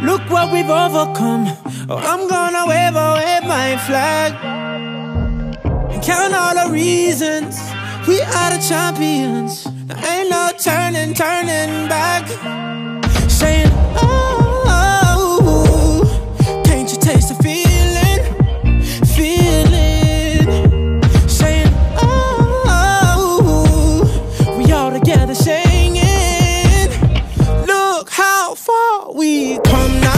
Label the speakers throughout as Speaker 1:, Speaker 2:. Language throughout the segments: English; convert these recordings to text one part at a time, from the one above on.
Speaker 1: Look what we've overcome. Oh, I'm gonna wave my flag and count all the reasons we are the champions. There ain't no turning back. Saying, oh, can't you taste the feeling? Saying, oh, we all together singing. Look how far we come now.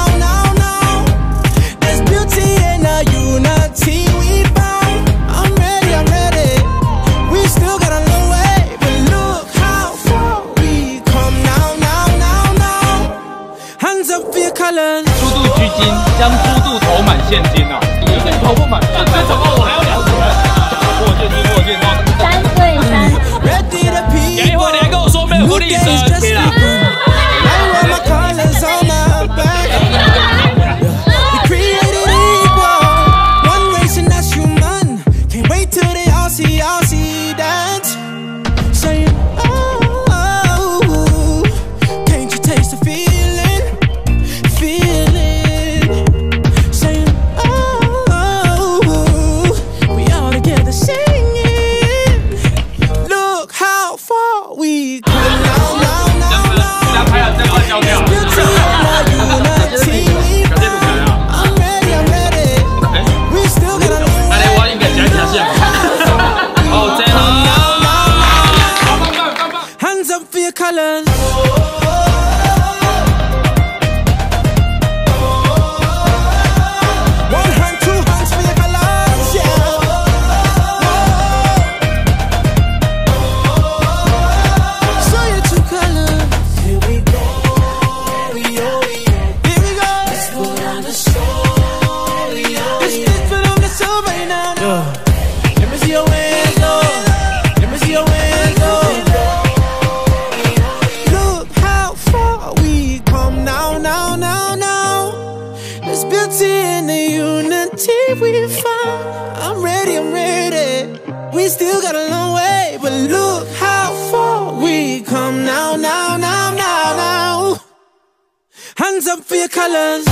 Speaker 1: There's beauty in the unity we found. I'm ready. We still got a long way, but look how far we come now. Hands up for your colors.
Speaker 2: 猪肚狙击，将猪肚投满现金啊！一个投不满，这怎么我还要2个人？握剑3对3。给一会儿你还跟我说没有福利社，别啦。
Speaker 1: Colors. One hand, two hands for your colors, yeah. So your two colors. Here we go, here we go. Let's go down the story. It's different on the silver now. Let me see your hands, let me see your hands. There's beauty in the unity we found. I'm ready. We still got a long way, but look how far we come now. Hands up for your colors.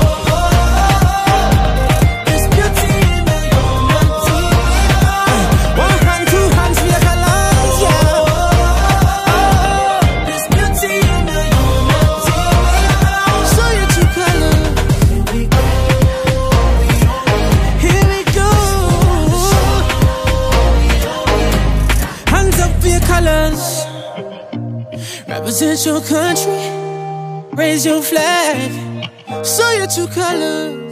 Speaker 1: There's beauty in the unity. One hand, two hands for your colors, yeah. There's beauty in the unity. So your two colors. Colors. Represent your country, raise your flag, show your true colors.